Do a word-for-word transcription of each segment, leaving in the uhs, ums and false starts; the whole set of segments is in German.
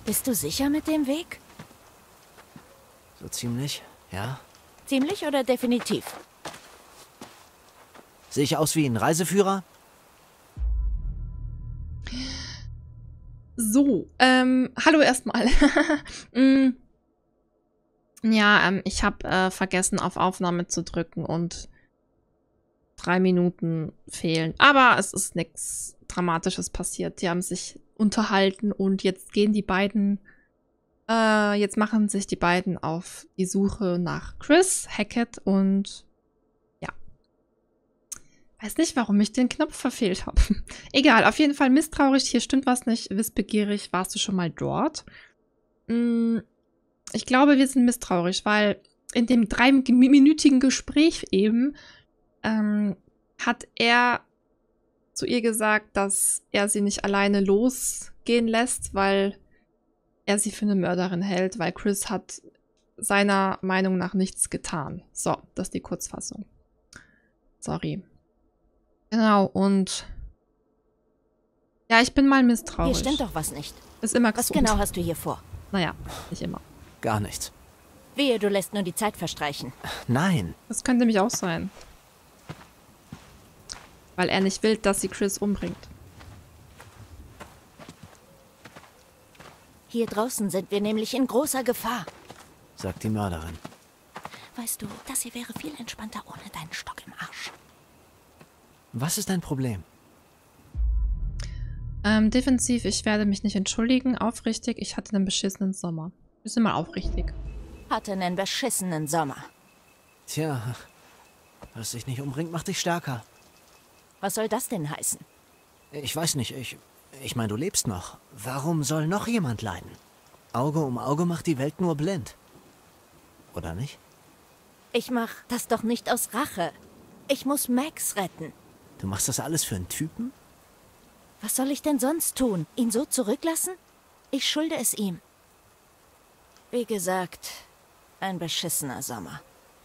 Bist du sicher mit dem Weg? So ziemlich, ja. Ziemlich oder definitiv? Sehe ich aus wie ein Reiseführer? So, ähm, hallo erstmal. mm, ja, ähm, ich habe äh, vergessen, auf Aufnahme zu drücken und drei Minuten fehlen. Aber es ist nichts Dramatisches passiert. Die haben sich unterhalten und jetzt gehen die beiden, äh, jetzt machen sich die beiden auf die Suche nach Chris Hackett und ja. Weiß nicht, warum ich den Knopf verfehlt habe. Egal, auf jeden Fall misstrauisch, hier stimmt was nicht. Wissbegierig, warst du schon mal dort? Mm, ich glaube, wir sind misstrauisch, weil in dem dreiminütigen Gespräch eben ähm, hat er zu ihr gesagt, dass er sie nicht alleine losgehen lässt, weil er sie für eine Mörderin hält, weil Chris hat seiner Meinung nach nichts getan. So, das ist die Kurzfassung. Sorry. Genau, und ja, ich bin mal misstrauisch. Hier stimmt doch was nicht. Ist immer Was gesund. genau hast du hier vor? Naja, nicht immer. Gar nichts. Wehe, du lässt nur die Zeit verstreichen. Nein. Das könnte nämlich auch sein. Weil er nicht will, dass sie Chris umbringt. Hier draußen sind wir nämlich in großer Gefahr. Sagt die Mörderin. Weißt du, das hier wäre viel entspannter ohne deinen Stock im Arsch. Was ist dein Problem? Ähm, defensiv, ich werde mich nicht entschuldigen. Aufrichtig, ich hatte einen beschissenen Sommer. Ist immer aufrichtig. Hatte einen beschissenen Sommer. Tja, was dich nicht umbringt, macht dich stärker. Was soll das denn heißen? Ich weiß nicht, ich... Ich meine, du lebst noch. Warum soll noch jemand leiden? Auge um Auge macht die Welt nur blind. Oder nicht? Ich mach das doch nicht aus Rache. Ich muss Max retten. Du machst das alles für einen Typen? Was soll ich denn sonst tun? Ihn so zurücklassen? Ich schulde es ihm. Wie gesagt, ein beschissener Sommer.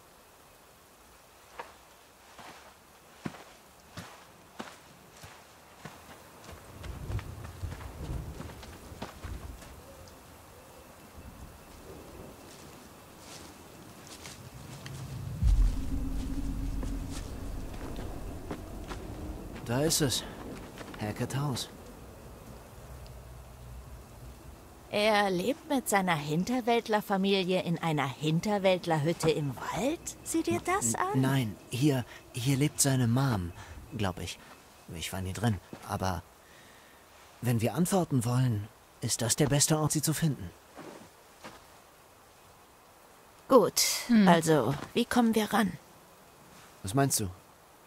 Da ist es. Hackett Haus. Er lebt mit seiner Hinterwäldlerfamilie in einer Hinterwäldlerhütte im Wald? Sieh dir das an? Nein, hier, hier lebt seine Mom, glaube ich. Ich war nie drin, aber wenn wir antworten wollen, ist das der beste Ort, sie zu finden. Gut, Hm. also, wie kommen wir ran? Was meinst du?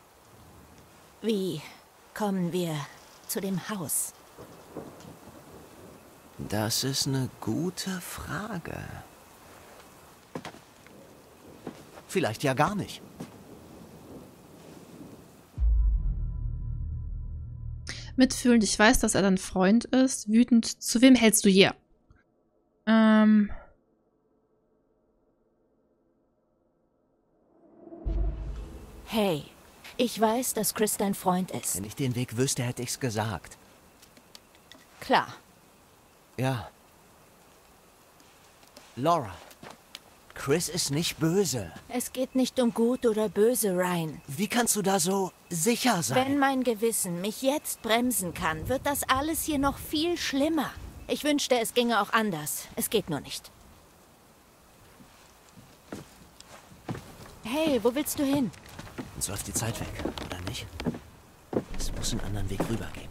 Wie kommen wir zu dem Haus? Das ist eine gute Frage. Vielleicht ja gar nicht. Mitfühlend, ich weiß, dass er dein Freund ist. Wütend, zu wem hältst du hier? Ähm. Hey, ich weiß, dass Chris dein Freund ist. Wenn ich den Weg wüsste, hätte ich's gesagt. Klar. Ja. Laura, Chris ist nicht böse. Es geht nicht um gut oder böse, Ryan. Wie kannst du da so sicher sein? Wenn mein Gewissen mich jetzt bremsen kann, wird das alles hier noch viel schlimmer. Ich wünschte, es ginge auch anders. Es geht nur nicht. Hey, wo willst du hin? Uns läuft die Zeit weg, oder nicht? Es muss einen anderen Weg rüber geben.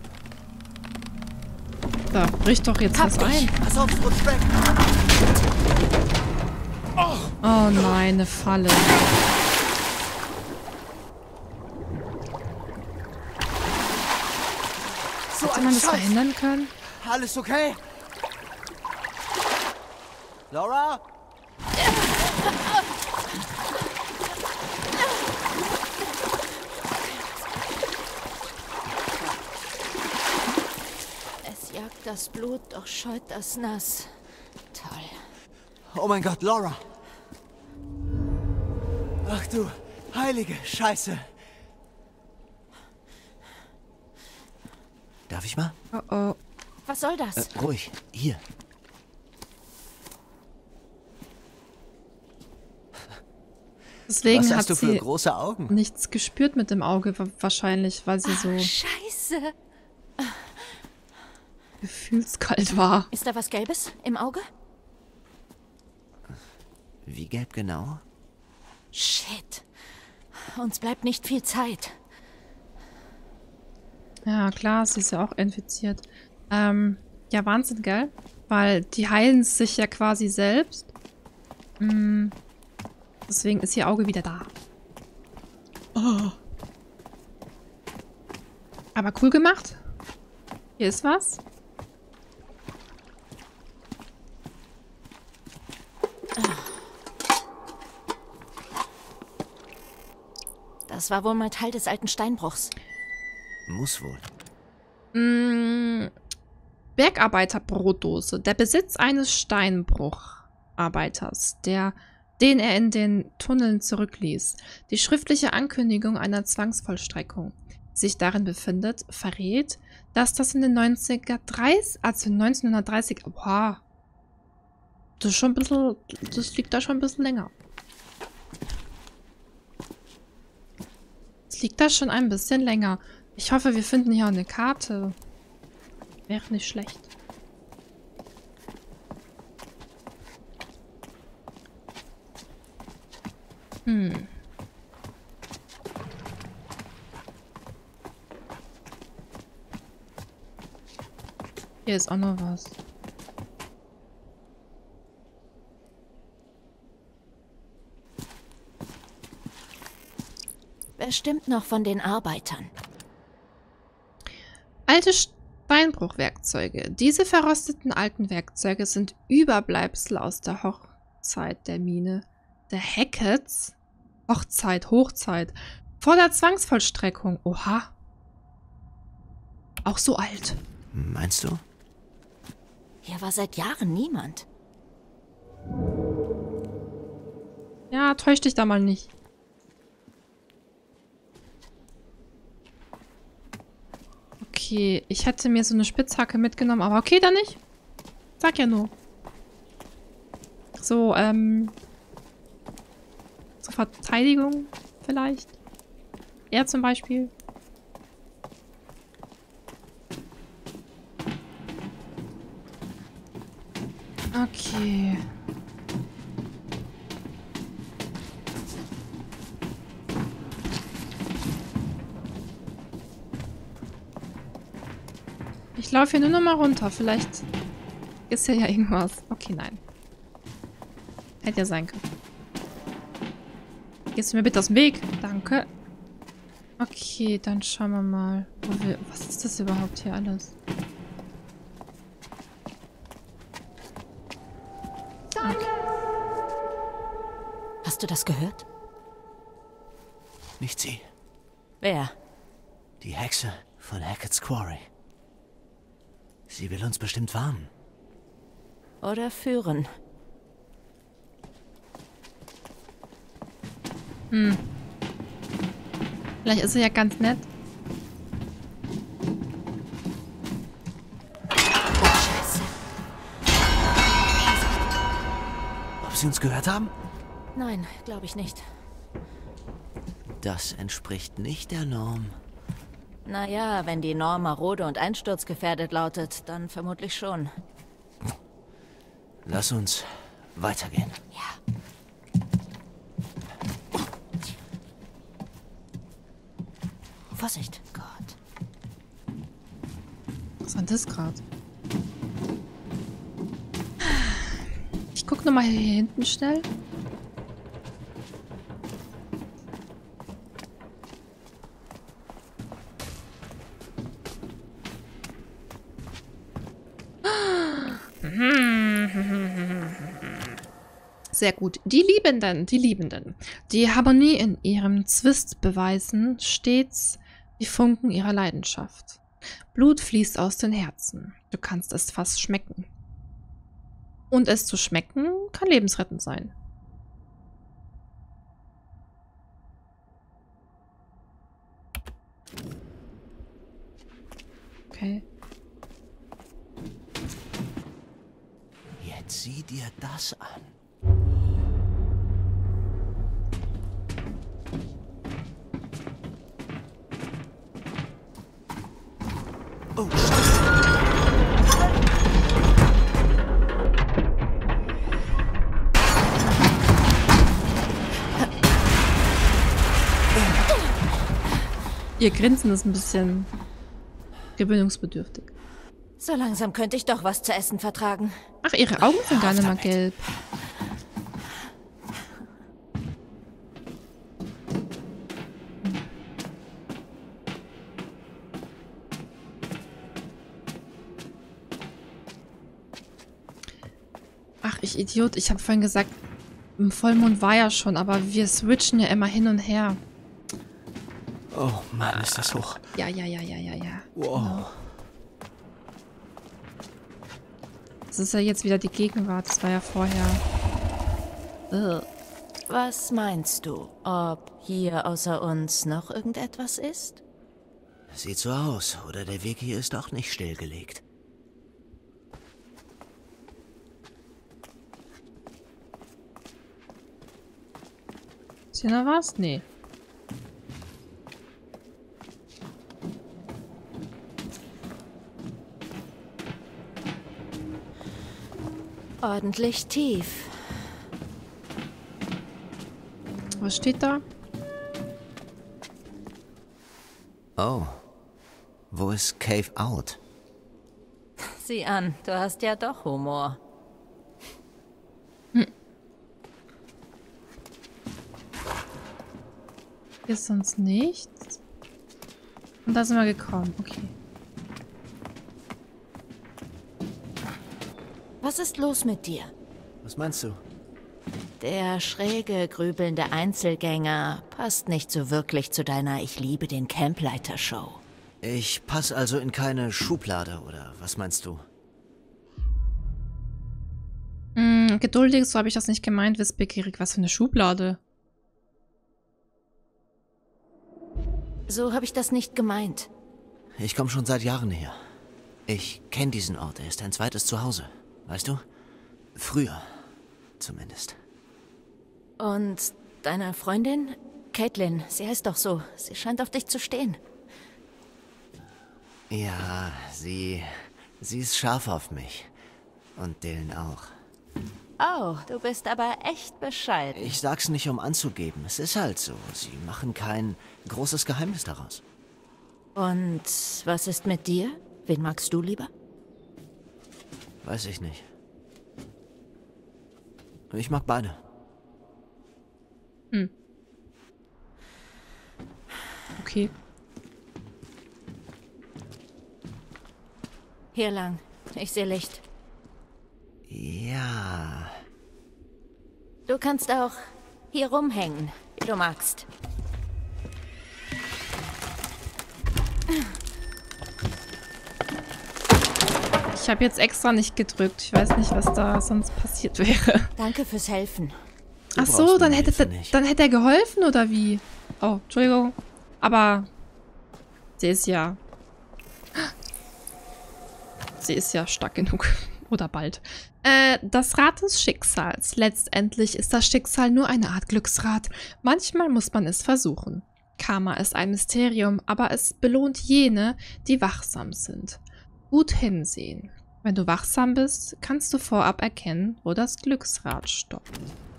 Da bricht doch jetzt Hab was dich. ein. Pass auf, es rutscht weg! Oh nein, eine Falle. So Hätte ein man das Scheiß! verhindern können? Alles okay? Laura? Es jagt das Blut, doch scheut das Nass. Toll. Oh mein Gott, Laura! Ach du heilige Scheiße! Darf ich mal? Oh oh. Was soll das? Äh, ruhig, hier. Deswegen Was hat hast du für sie große Augen? nichts gespürt mit dem Auge, wa- wahrscheinlich, weil sie Ach, so Scheiße. gefühlskalt war. Ist da was Gelbes im Auge? Wie gelb genau? Shit. Uns bleibt nicht viel Zeit. Ja, klar, sie ist ja auch infiziert. Ähm, ja, Wahnsinn, gell? Weil die heilen sich ja quasi selbst. Mm, deswegen ist ihr Auge wieder da. Oh. Aber cool gemacht. Hier ist was. Das war wohl mal Teil des alten Steinbruchs. Muss wohl. Mm, Bergarbeiterbrotdose. Der Besitz eines Steinbrucharbeiters, der, den er in den Tunneln zurückließ. Die schriftliche Ankündigung einer Zwangsvollstreckung, die sich darin befindet, verrät, dass das in den neunziger dreißig, also neunzehnhundertdreißig, boah, das ist schon ein bisschen, das liegt da schon ein bisschen länger. Das liegt da schon ein bisschen länger. Ich hoffe, wir finden hier eine Karte. Wäre nicht schlecht. Hm. Hier ist auch noch was. Wer stimmt noch von den Arbeitern? Alte Steinbruchwerkzeuge. Diese verrosteten alten Werkzeuge sind Überbleibsel aus der Hochzeit der Mine der Hacketts. Hochzeit, Hochzeit. Vor der Zwangsvollstreckung. Oha. Auch so alt. Meinst du? Hier war seit Jahren niemand. Ja, täusch dich da mal nicht. Okay, ich hätte mir so eine Spitzhacke mitgenommen, aber okay, dann nicht. Sag ja nur. So, ähm... zur Verteidigung vielleicht. Er zum Beispiel. Okay. Ich laufe hier nur noch mal runter. Vielleicht ist hier ja irgendwas. Okay, nein. Hätte ja sein können. Gehst du mir bitte aus dem Weg? Danke. Okay, dann schauen wir mal. Wo wir, was ist das überhaupt hier alles? Danke. Hast du das gehört? Nicht sie. Wer? Die Hexe von Hackett's Quarry. Sie will uns bestimmt warnen. Oder führen? Hm. Vielleicht ist sie ja ganz nett. Oh, Scheiße. Ob sie uns gehört haben? Nein, glaube ich nicht. Das entspricht nicht der Norm. Naja, wenn die Norm marode und einsturzgefährdet lautet, dann vermutlich schon. Lass uns weitergehen. Ja. Vorsicht, Gott. Was war das gerade? Ich guck noch mal hier hinten schnell. Sehr gut. Die Liebenden, die Liebenden. Die Harmonie in ihrem Zwist beweisen stets die Funken ihrer Leidenschaft. Blut fließt aus den Herzen. Du kannst es fast schmecken. Und es zu schmecken kann lebensrettend sein. Okay. Jetzt sieh dir das an. Oh, Scheiße. Ihr Grinsen ist ein bisschen gewöhnungsbedürftig. So langsam könnte ich doch was zu essen vertragen. Ach, ihre Augen sind gar nicht mal gelb. Ach, ich Idiot. Ich habe vorhin gesagt, im Vollmond war ja schon, aber wir switchen ja immer hin und her. Oh Mann, ist das hoch. Ja, ja, ja, ja, ja, ja. Wow. Genau. Das ist ja jetzt wieder die Gegenwart. Das war ja vorher. Ugh. Was meinst du? Ob hier außer uns noch irgendetwas ist? Sieht so aus. Oder der Weg hier ist auch nicht stillgelegt. Ist hier noch was? Nee. Ordentlich tief. Was steht da? Oh. Wo ist Cave Out? Sieh an, du hast ja doch Humor. Hm. Hier ist sonst nichts. Und da sind wir gekommen. Okay. Was ist los mit dir? Was meinst du? Der schräge, grübelnde Einzelgänger passt nicht so wirklich zu deiner Ich liebe den Campleiter-Show. Ich passe also in keine Schublade, oder was meinst du? Mm, geduldig, so habe ich das nicht gemeint. Wissbegierig, was für eine Schublade. So habe ich das nicht gemeint. Ich komme schon seit Jahren her. Ich kenne diesen Ort, er ist ein zweites Zuhause. Weißt du? Früher, zumindest. Und deine Freundin? Caitlin, sie heißt doch so. Sie scheint auf dich zu stehen. Ja, sie... sie ist scharf auf mich. Und Dylan auch. Oh, du bist aber echt bescheiden. Ich sag's nicht, um anzugeben. Es ist halt so. Sie machen kein großes Geheimnis daraus. Und was ist mit dir? Wen magst du lieber? Weiß ich nicht. Ich mag beide. Hm. Okay. Hier lang. Ich sehe Licht. Ja. Du kannst auch hier rumhängen, wie du magst. Ich habe jetzt extra nicht gedrückt. Ich weiß nicht, was da sonst passiert wäre. Danke fürs Helfen. Ach so, dann hätte, da, dann hätte er geholfen, oder wie? Oh, Entschuldigung. Aber sie ist ja... Sie ist ja stark genug. Oder bald. Äh, das Rad des Schicksals. Letztendlich ist das Schicksal nur eine Art Glücksrad. Manchmal muss man es versuchen. Karma ist ein Mysterium, aber es belohnt jene, die wachsam sind. Gut hinsehen. Wenn du wachsam bist, kannst du vorab erkennen, wo das Glücksrad stoppt.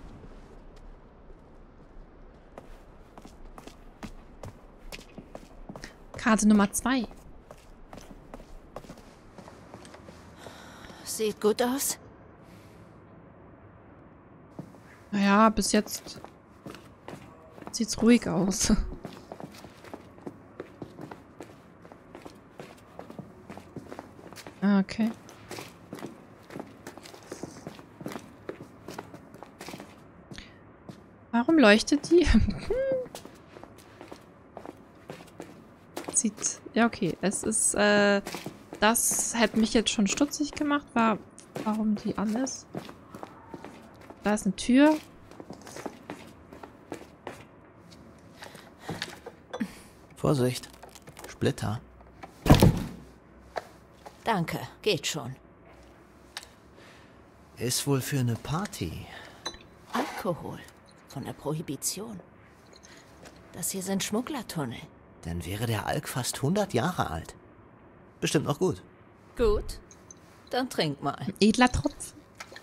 Karte Nummer zwei. Sieht gut aus. Naja, bis jetzt sieht's ruhig aus. Okay. Warum leuchtet die? Sieht... Ja, okay. Es ist, äh... Das hätte mich jetzt schon stutzig gemacht, war, warum die an ist. Da ist eine Tür. Vorsicht. Splitter. Danke, geht schon. Ist wohl für eine Party. Alkohol. Von der Prohibition. Das hier sind Schmugglertunnel. Dann wäre der Alk fast hundert Jahre alt. Bestimmt noch gut. Gut, dann trink mal. Edler Tropf.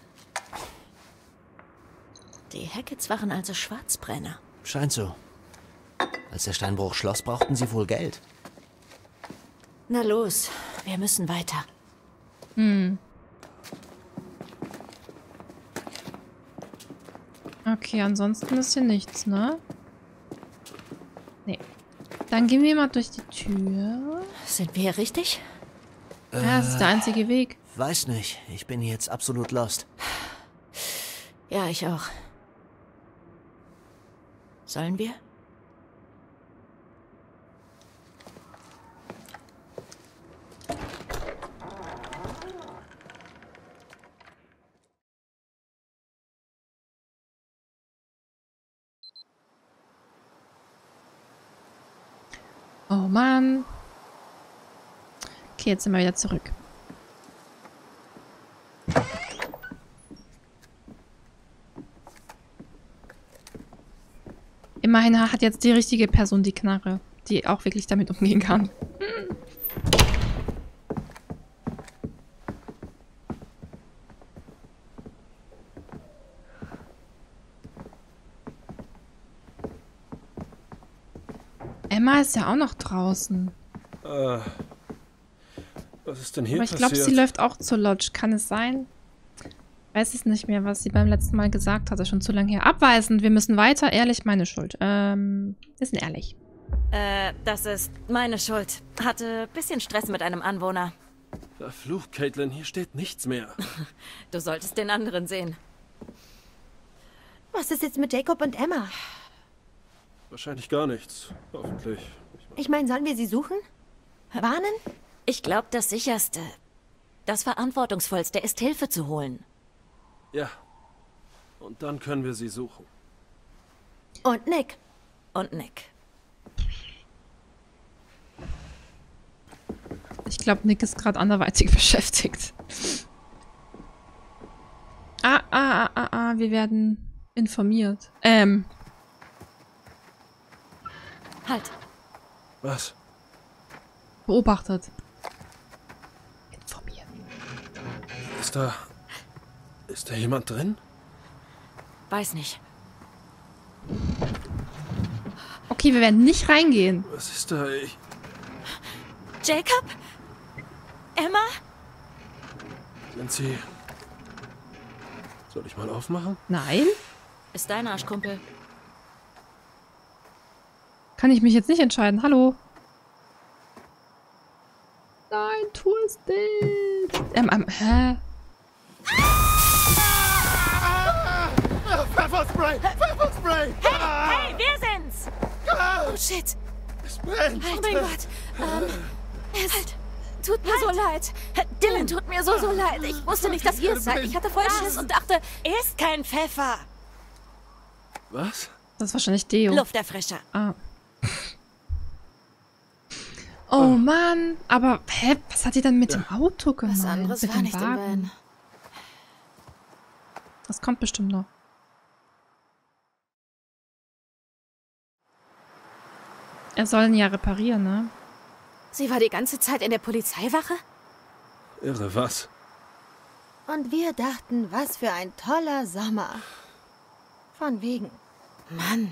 Die Hacketts waren also Schwarzbrenner. Scheint so. Als der Steinbruch schloss, brauchten sie wohl Geld. Na los, wir müssen weiter. Hm. Okay, ansonsten ist hier nichts, ne? Nee. Dann gehen wir mal durch die Tür. Sind wir hier richtig? Ja, das ist der einzige Weg. Weiß nicht. Ich bin jetzt absolut lost. Ja, ich auch. Sollen wir? Oh Mann. Okay, jetzt sind wir wieder zurück. Immerhin hat jetzt die richtige Person die Knarre, die auch wirklich damit umgehen kann. Hm. Emma ist ja auch noch draußen. Äh, was ist denn hier Aber ich glaube, passiert? sie läuft auch zur Lodge. Kann es sein? Weiß es nicht mehr, was sie beim letzten Mal gesagt hatte. Schon zu lange her. Abweisend. Wir müssen weiter. Ehrlich, meine Schuld. Ähm, wir sind ehrlich. Äh, das ist meine Schuld. Hatte bisschen Stress mit einem Anwohner. Verflucht, Caitlin, hier steht nichts mehr. Du solltest den anderen sehen. Was ist jetzt mit Jacob und Emma? Wahrscheinlich gar nichts. Hoffentlich. Ich meine, sollen wir sie suchen? Warnen? Ich glaube, das Sicherste, das Verantwortungsvollste ist, Hilfe zu holen. Ja. Und dann können wir sie suchen. Und Nick. Und Nick. Ich glaube, Nick ist gerade anderweitig beschäftigt. Ah, ah, ah, ah, ah, wir werden informiert. Ähm. Halt. Was? Beobachtet. Informiert. Ist da... Ist da jemand drin? Weiß nicht. Okay, wir werden nicht reingehen. Was ist da? Ich... Jacob? Emma? Sind sie... Soll ich mal aufmachen? Nein? Ist dein Arschkumpel. Kann ich mich jetzt nicht entscheiden? Hallo? Nein, tu es nicht. Ähm, ähm, hä? Pfefferspray! Pfefferspray! Hey, wir sind's! Oh shit. Es brennt! Oh mein Gott. Ähm, es tut mir so leid. Dylan, tut mir so, so leid. Ich wusste nicht, dass ihr es seid. Ich hatte voll Schiss und dachte, ist kein Pfeffer. Was? Das ist wahrscheinlich Deo. Lufterfrischer. Ah. Oh Mann, aber hä, was hat die denn mit dem Auto gemeint? Was anderes mit war dem nicht im Wagen? Van. Das kommt bestimmt noch. Er soll ihn ja reparieren, ne? Sie war die ganze Zeit in der Polizeiwache? Irre, was? Und wir dachten, was für ein toller Sommer. Von wegen. Mann.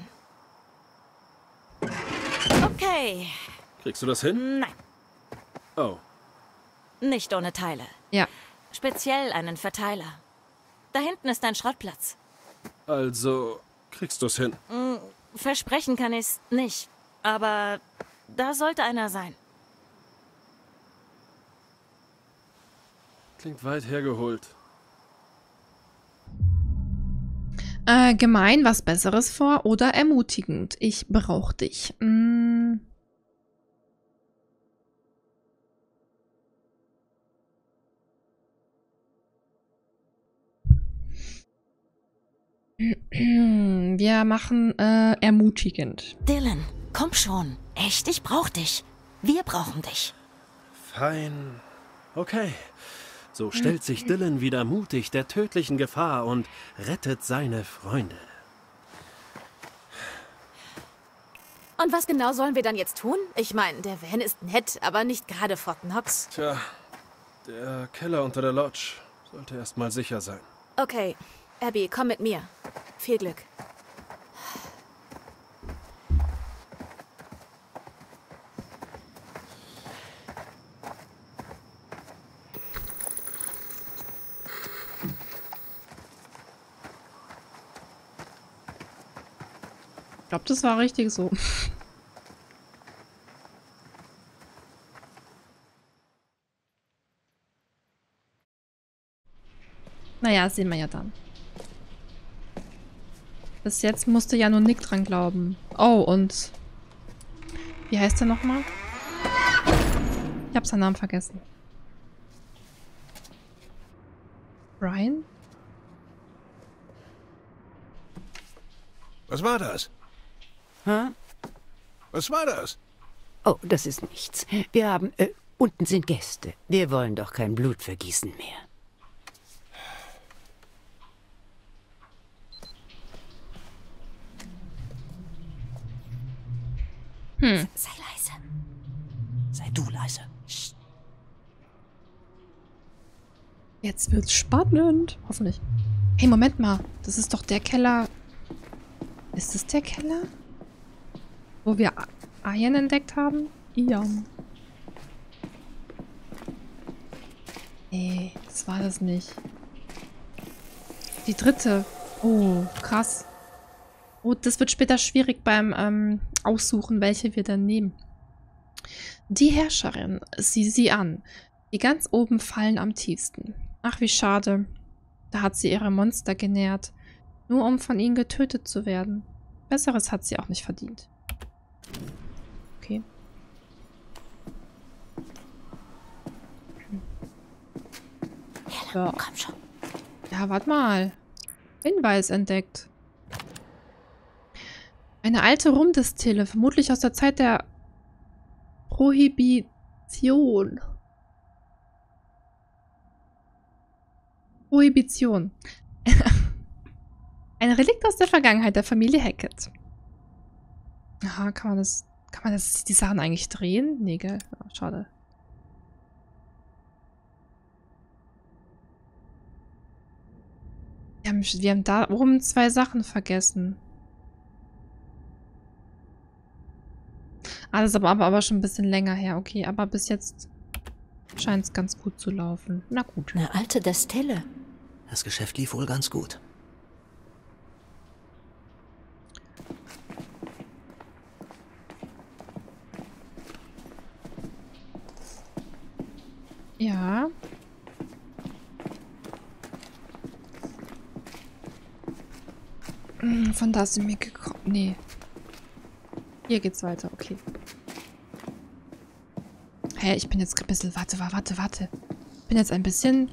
Okay. Kriegst du das hin? Nein, Oh. nicht ohne Teile. Ja. Speziell einen Verteiler. Da hinten ist ein Schrottplatz. Also, kriegst du es hin? Versprechen kann ich's nicht. Aber da sollte einer sein. Klingt weit hergeholt. Äh, gemein, was Besseres vor oder ermutigend? Ich brauch dich. Mm. Wir machen äh, ermutigend. Dylan, komm schon. Echt, ich brauch dich. Wir brauchen dich. Fein. Okay. So stellt sich Dylan wieder mutig der tödlichen Gefahr und rettet seine Freunde. Und was genau sollen wir dann jetzt tun? Ich meine, der Van ist nett, aber nicht gerade Fort Knox. Tja, der Keller unter der Lodge sollte erst mal sicher sein. Okay, Abby, komm mit mir. Viel Glück. Ich glaube, das war richtig so. Naja, sehen wir ja dann. Bis jetzt musste ja nur Nick dran glauben. Oh, und... Wie heißt der nochmal? Ich habe seinen Namen vergessen. Brian? Was war das? Hä? Was war das? Oh, das ist nichts. Wir haben... Äh, unten sind Gäste. Wir wollen doch kein Blutvergießen mehr. Hm. Sei leise. Sei du leise. Jetzt wird's spannend. Hoffentlich. Hey, Moment mal. Das ist doch der Keller... Ist das der Keller? Wo wir Ian entdeckt haben? Ian. Nee, das war das nicht. Die dritte. Oh, krass. Oh, das wird später schwierig beim ähm, Aussuchen, welche wir dann nehmen. Die Herrscherin, sieh sie an. Die ganz oben fallen am tiefsten. Ach, wie schade. Da hat sie ihre Monster genährt. Nur um von ihnen getötet zu werden. Besseres hat sie auch nicht verdient. Okay. Ja, Ja. komm schon. Ja, warte mal. Hinweis entdeckt. Eine alte Rumdestille, vermutlich aus der Zeit der Prohibition. Prohibition. Ein Relikt aus der Vergangenheit der Familie Hackett. Aha, kann man das... Kann man das, die Sachen eigentlich drehen? Nee, gell? Ja, schade. Wir haben, wir haben da oben zwei Sachen vergessen. Ah, das ist aber, aber, aber schon ein bisschen länger her. Okay, aber bis jetzt scheint es ganz gut zu laufen. Na gut. Eine alte Destille. Das Geschäft lief wohl ganz gut. Ja. Hm, Von da sind wir gekommen. Nee. Hier geht's weiter, okay. Hä, ich bin jetzt ein bisschen... Warte, warte, warte. Ich bin jetzt ein bisschen...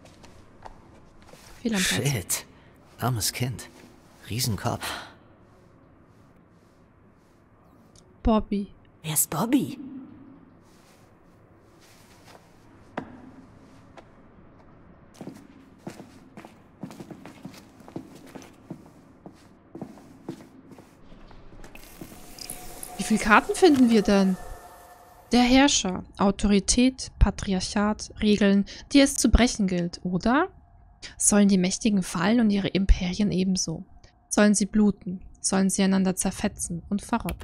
Fehl am Platz. Shit. Armes Kind. Riesenkopf. Bobby. Wer ist Bobby? Wie viele Karten finden wir denn? Der Herrscher. Autorität, Patriarchat, Regeln, die es zu brechen gilt, oder? Sollen die Mächtigen fallen und ihre Imperien ebenso? Sollen sie bluten? Sollen sie einander zerfetzen und verrotten?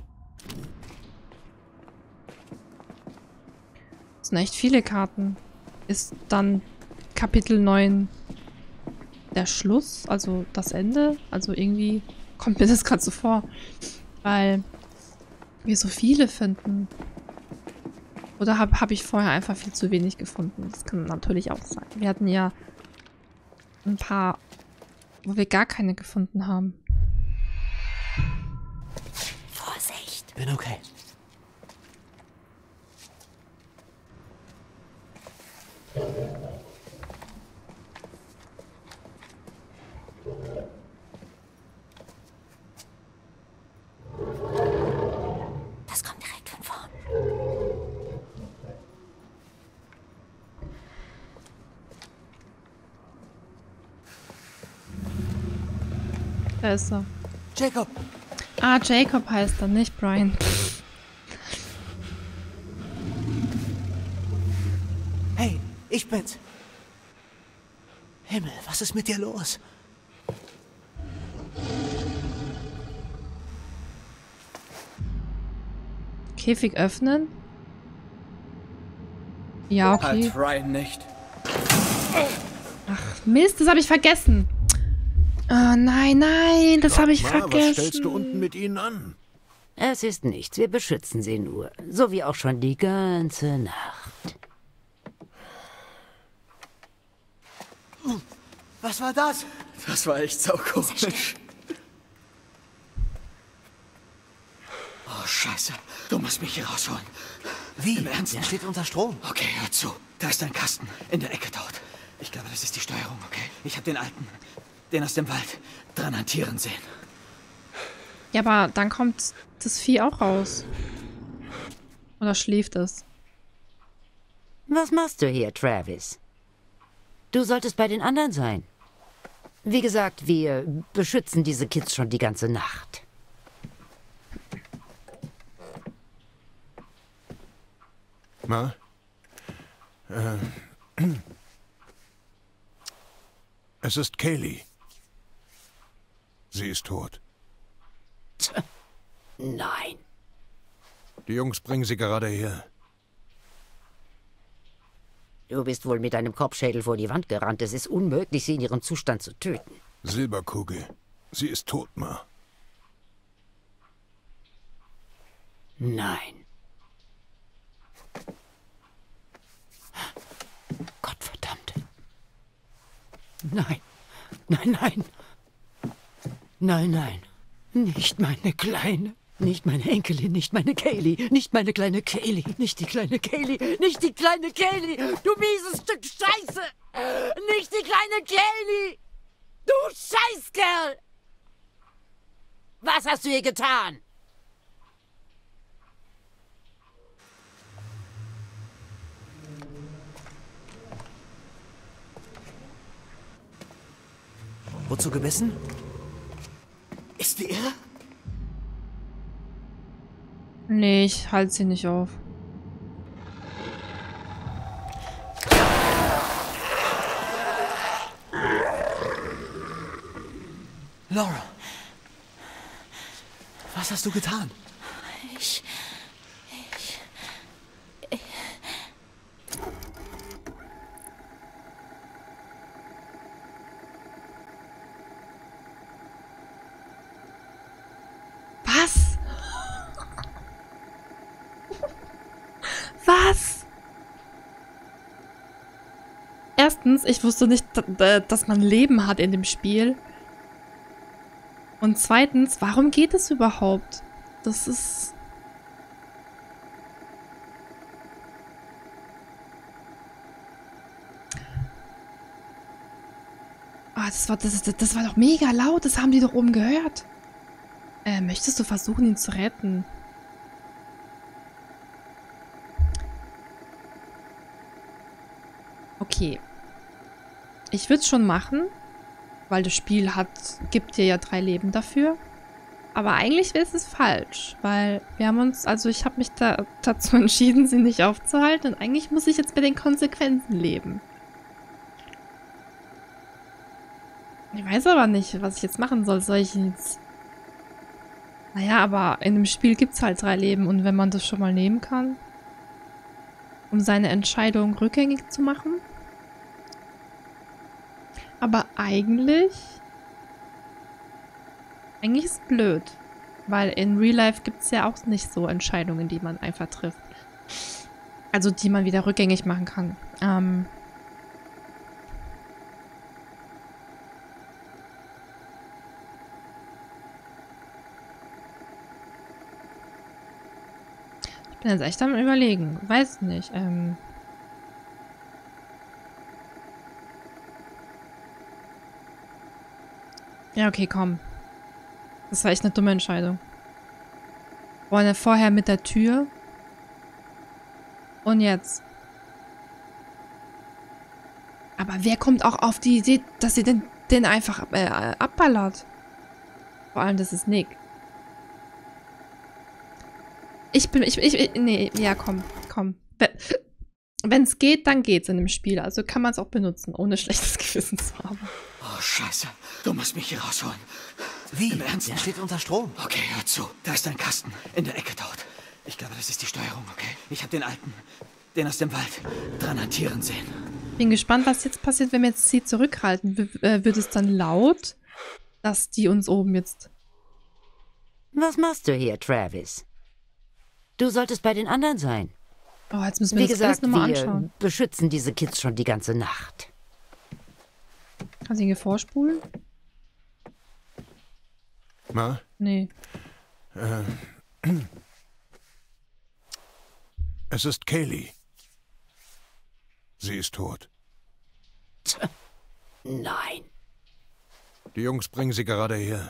Das sind echt viele Karten. Ist dann Kapitel neun der Schluss? Also das Ende? Also irgendwie kommt mir das gerade so vor. Weil wir so viele finden. Oder habe hab ich vorher einfach viel zu wenig gefunden? Das kann natürlich auch sein. Wir hatten ja ein paar, wo wir gar keine gefunden haben. Vorsicht. Bin okay. Das kommt direkt von vorn. Da ist er. Jacob! Ah, Jacob heißt er, nicht Brian. Hey, ich bin's. Himmel, was ist mit dir los? Käfig öffnen? Ja, okay. Halt Ryan nicht. Ach, Mist, das habe ich vergessen. Oh nein, nein, das habe ich Ma, vergessen. Was stellst du unten mit ihnen an? Es ist nichts, wir beschützen sie nur. So wie auch schon die ganze Nacht. Was war das? Das war echt saukomisch. Oh, scheiße. Du musst mich hier rausholen. Wie? Im Ernst? Der steht unter Strom. Okay, hör zu. Da ist ein Kasten. In der Ecke dort. Ich glaube, das ist die Steuerung, okay? Ich habe den alten, den aus dem Wald, dran hantieren sehen. Ja, aber dann kommt das Vieh auch raus. Oder schläft es? Was machst du hier, Travis? Du solltest bei den anderen sein. Wie gesagt, wir beschützen diese Kids schon die ganze Nacht. Ma? Äh. Es ist Kaylee. Sie ist tot. Nein. Die Jungs bringen sie gerade her. Du bist wohl mit deinem Kopfschädel vor die Wand gerannt. Es ist unmöglich, sie in ihrem Zustand zu töten. Silberkugel. Sie ist tot, Ma. Nein. Gottverdammt. Nein. Nein, nein. Nein, nein. Nicht meine Kleine. Nicht meine Enkelin, nicht meine Kaylee, nicht meine kleine Kaylee, nicht die kleine Kaylee, nicht die kleine Kaylee, du mieses Stück Scheiße! Nicht die kleine Kaylee! Du Scheißkerl! Was hast du ihr getan? Wozu gebissen? Ist die irre? Nee, ich halte sie nicht auf. Laura. Was hast du getan? Ich... Ich... ich Was? Was? Erstens, ich wusste nicht, dass man Leben hat in dem Spiel. Und zweitens, warum geht es überhaupt? Das ist... Ah, das war, das, das, das war doch mega laut. Das haben die doch oben gehört. Äh, möchtest du versuchen, ihn zu retten? Okay. Ich würde es schon machen, weil das Spiel hat, gibt dir ja drei Leben dafür. Aber eigentlich ist es falsch, weil wir haben uns, also ich habe mich da dazu entschieden, sie nicht aufzuhalten. Und eigentlich muss ich jetzt mit den Konsequenzen leben. Ich weiß aber nicht, was ich jetzt machen soll. Soll ich ihn jetzt... Naja, aber in dem Spiel gibt es halt drei Leben. Und wenn man das schon mal nehmen kann, um seine Entscheidung rückgängig zu machen. Aber eigentlich... Eigentlich ist es blöd. Weil in Real Life gibt es ja auch nicht so Entscheidungen, die man einfach trifft. Also die man wieder rückgängig machen kann. Ähm... Ich bin jetzt echt am Überlegen. Weiß nicht. Ähm... Ja, okay, komm. Das war echt eine dumme Entscheidung. Wollen wir vorher mit der Tür? Und jetzt? Aber wer kommt auch auf die Idee, dass sie den, den einfach äh, abballert? Vor allem, das ist Nick. Ich bin, ich, ich, ich nee, ja, komm, komm. Wenn es geht, dann geht's in dem Spiel. Also kann man es auch benutzen, ohne schlechtes Gewissen zu haben. Oh, scheiße. Du musst mich hier rausholen. Wie? Im Ernst? Der steht unter Strom. Okay, hör zu. Da ist ein Kasten in der Ecke dort. Ich glaube, das ist die Steuerung, okay? Ich habe den alten, den aus dem Wald, dran hantieren sehen. Bin gespannt, was jetzt passiert, wenn wir jetzt sie zurückhalten. W äh, wird es dann laut, dass die uns oben jetzt... Was machst du hier, Travis? Du solltest bei den anderen sein. Oh, jetzt müssen wir Wie das gesagt, alles nochmal wir anschauen. beschützen diese Kids schon die ganze Nacht. Kannst du ihn hier vorspulen? Ma? Nee. Äh, es ist Kaylee. Sie ist tot. Nein. Die Jungs bringen sie gerade her.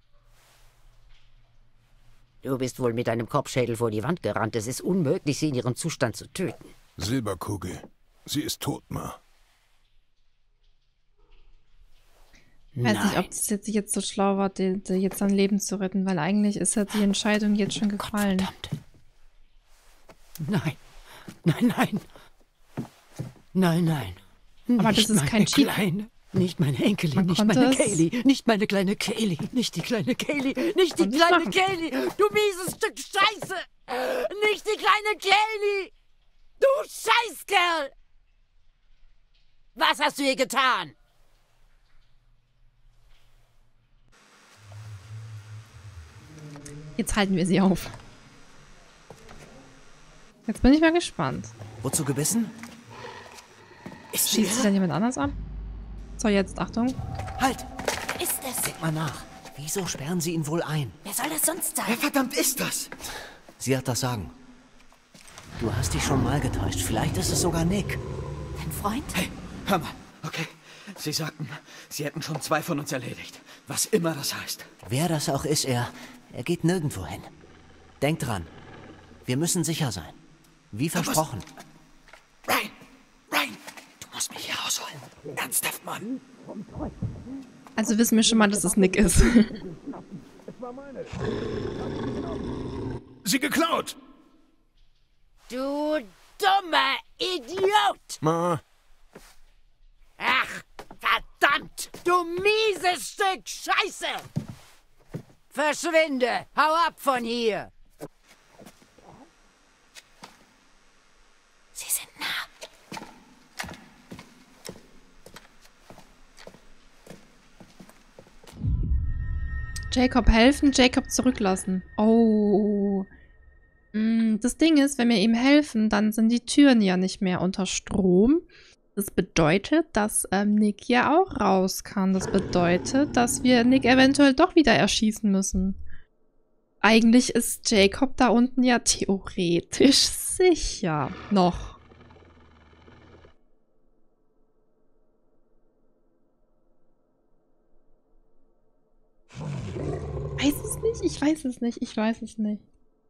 Du bist wohl mit deinem Kopfschädel vor die Wand gerannt. Es ist unmöglich, sie in ihrem Zustand zu töten. Silberkugel. Sie ist tot, Ma. Ich weiß Nein. nicht, ob es jetzt, jetzt so schlau war, die, die jetzt sein Leben zu retten, weil eigentlich ist ja die Entscheidung jetzt schon gefallen. Verdammt. Nein. Nein, nein. Nein, nein. Aber Nicht das ist meine kein Cheat. Kleine. Nicht meine Enkelin, Man nicht konnte meine es- Kaylee, nicht meine kleine Kaylee, nicht die kleine Kaylee, nicht die Konnte es kleine machen. Kaylee, du mieses Stück Scheiße! Nicht die kleine Kaylee! Du Scheißkerl! Was hast du ihr getan? Jetzt halten wir sie auf. Jetzt bin ich mal gespannt. Wozu gebissen? Ist sie Schießt sich irre? dann jemand anders ab? So, jetzt, Achtung. Halt! Ist es? Denk mal nach. Wieso sperren sie ihn wohl ein? Wer soll das sonst sein? Wer verdammt ist das? Sie hat das Sagen. Du hast dich schon mal getäuscht. Vielleicht ist es sogar Nick. Dein Freund? Hey, hör mal, okay? Sie sagten, sie hätten schon zwei von uns erledigt. Was immer das heißt. Wer das auch ist, er, er geht nirgendwo hin. Denk dran. Wir müssen sicher sein. Wie versprochen. Ryan! Ryan! Du musst mich hier rausholen. Ernsthaft, Mann. Also wissen wir schon mal, dass es Nick ist. Sie geklaut! Du dummer Idiot! Ma, Ach, verdammt! Du mieses Stück Scheiße! Verschwinde! Hau ab von hier! Sie sind nah. Jacob helfen, Jacob zurücklassen. Oh. Mm, Das Ding ist, wenn wir ihm helfen, dann sind die Türen ja nicht mehr unter Strom. Das bedeutet, dass ähm, Nick ja auch raus kann. Das bedeutet, dass wir Nick eventuell doch wieder erschießen müssen. Eigentlich ist Jacob da unten ja theoretisch sicher. Noch. Weiß es nicht, ich weiß es nicht, ich weiß es nicht.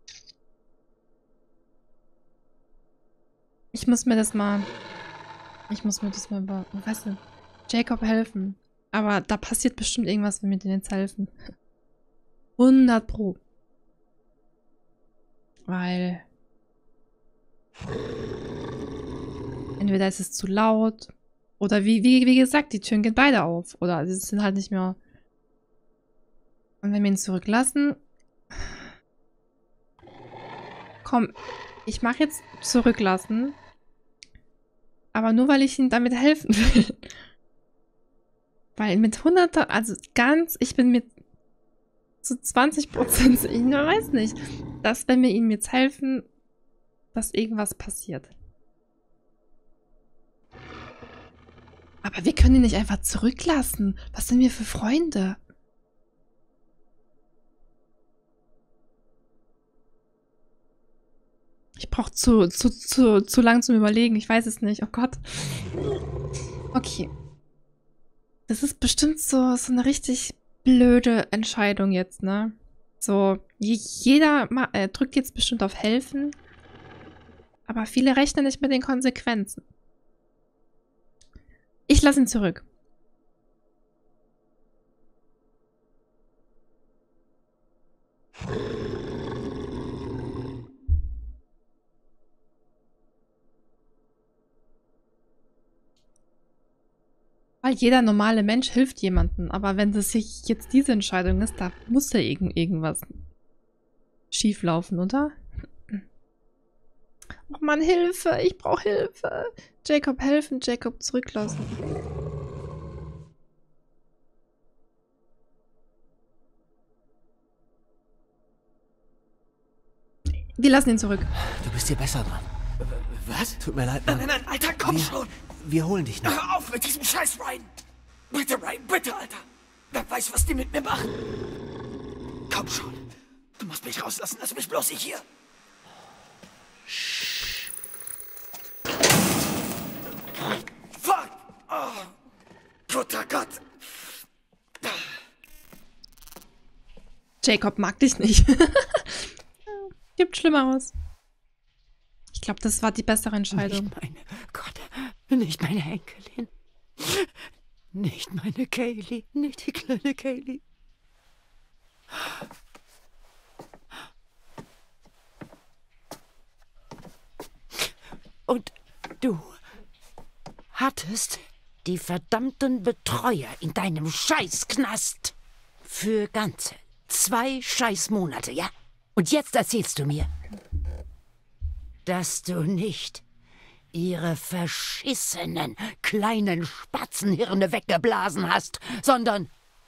Ich muss mir das mal... Ich muss mir das mal... Weißt du, Jacob helfen. Aber da passiert bestimmt irgendwas, wenn wir denen jetzt helfen. hundert Pro. Weil... Entweder ist es zu laut. Oder wie, wie, wie gesagt, die Türen gehen beide auf. Oder sie sind halt nicht mehr... Und wenn wir ihn zurücklassen... Komm, ich mache jetzt zurücklassen. Aber nur, weil ich ihm damit helfen will. Weil mit hundert... Also ganz... Ich bin mit zu zwanzig Prozent... Ich weiß nicht. Dass, wenn wir ihm jetzt helfen, dass irgendwas passiert. Aber wir können ihn nicht einfach zurücklassen. Was sind wir für Freunde? Ich brauche zu, zu, zu, zu lang zum Überlegen. Ich weiß es nicht. Oh Gott. Okay. Das ist bestimmt so, so eine richtig blöde Entscheidung jetzt, ne? So, jeder ma- äh, drückt jetzt bestimmt auf Helfen. Aber viele rechnen nicht mit den Konsequenzen. Ich lasse ihn zurück. Weil jeder normale Mensch hilft jemandem. Aber wenn das sich jetzt diese Entscheidung ist, da muss ja irgend irgendwas schief laufen, oder? Oh Mann, Hilfe! Ich brauche Hilfe! Jacob helfen, Jacob zurücklassen. Wir lassen ihn zurück. Du bist hier besser dran. Was? Tut mir leid, Nein, Mann. nein, nein, Alter, komm wir, schon! Wir holen dich noch. Hör auf mit diesem Scheiß, Ryan! Bitte, Ryan, bitte, Alter! Wer weiß, was die mit mir machen? Komm schon! Du musst mich rauslassen, lass mich bloß nicht hier! Fuck! Oh, guter Gott! Jacob mag dich nicht. Gibt Schlimmeres. Ich glaube, das war die bessere Entscheidung. Nicht meine, Gott, nicht meine Enkelin. Nicht meine Kaylee, nicht die kleine Kaylee. Und du hattest die verdammten Betreuer in deinem Scheißknast für ganze zwei Scheißmonate, ja? Und jetzt erzählst du mir, dass du nicht ihre verschissenen kleinen Spatzenhirne weggeblasen hast, sondern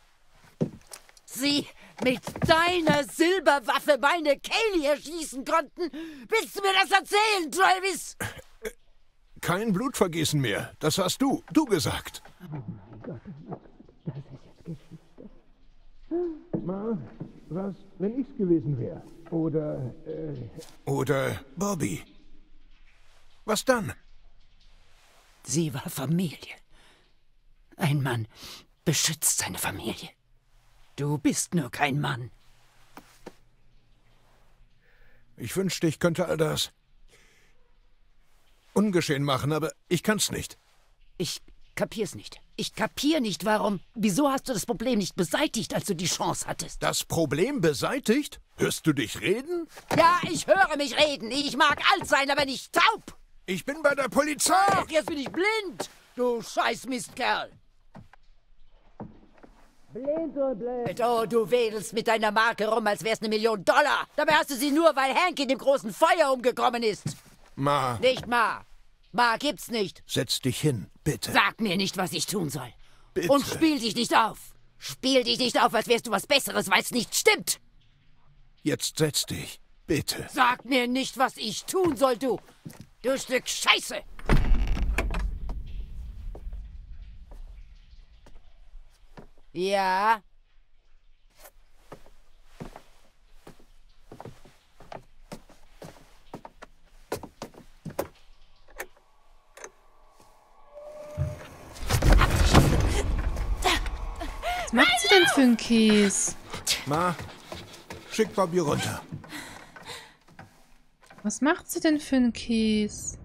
sie mit deiner Silberwaffe meine Kaylee erschießen konnten. Willst du mir das erzählen, Travis? Kein Blutvergießen mehr. Das hast du. Du gesagt. Oh mein Gott, das ist jetzt Geschichte. Ma, was, wenn ich's gewesen wäre? Oder, äh... Oder Bobby. Was dann? Sie war Familie. Ein Mann beschützt seine Familie. Du bist nur kein Mann. Ich wünschte, ich könnte all das ungeschehen machen, aber ich kann's nicht. Ich kapier's nicht. Ich kapier nicht, warum. Wieso hast du das Problem nicht beseitigt, als du die Chance hattest? Das Problem beseitigt? Hörst du dich reden? Ja, ich höre mich reden. Ich mag alt sein, aber nicht taub. Ich bin bei der Polizei. Ach, jetzt bin ich blind. Du Scheißmistkerl. Blind und blöd. Oh, du wedelst mit deiner Marke rum, als wär's eine Million Dollar. Dabei hast du sie nur, weil Hank in dem großen Feuer umgekommen ist. Ma. Nicht Ma. Ma gibt's nicht. Setz dich hin, bitte. Sag mir nicht, was ich tun soll. Bitte. Und spiel dich nicht auf. Spiel dich nicht auf, als wärst du was Besseres, weil's nicht stimmt. Jetzt setz dich, bitte. Sag mir nicht, was ich tun soll, du. Du Stück Scheiße. Ja? Was macht sie denn für einen Käse? Ma, schick Bobby runter. Was macht sie denn für einen Käse?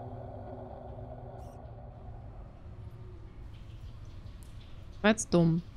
War jetzt dumm.